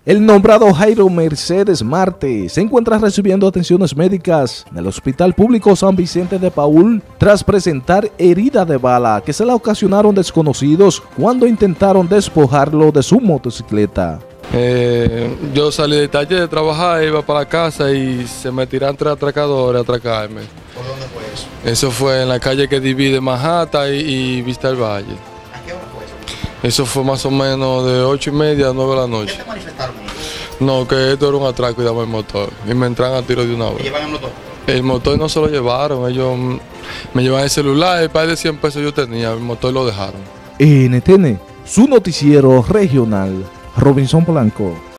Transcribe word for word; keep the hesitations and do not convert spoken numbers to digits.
El nombrado Jairo Mercedes Marte se encuentra recibiendo atenciones médicas en el Hospital Público San Vicente de Paúl tras presentar herida de bala que se la ocasionaron desconocidos cuando intentaron despojarlo de su motocicleta. Eh, yo salí de taller de trabajar, iba para la casa y se me tiraron tres atracadores a atracarme. ¿Por dónde fue eso? Eso fue en la calle que divide Manhattan y, y Vista del Valle. ¿A qué hora fue eso? Eso fue más o menos de ocho y media a nueve de la noche. ¿Qué te manifestaron ellos? No, que esto era un atraco y dame el motor. Y me entran a tiro de una ¿Te vez. llevan el motor? El motor no se lo llevaron, ellos me llevan el celular, el par de cien pesos yo tenía, el motor lo dejaron. N T N, su noticiero regional, Robinson Blanco.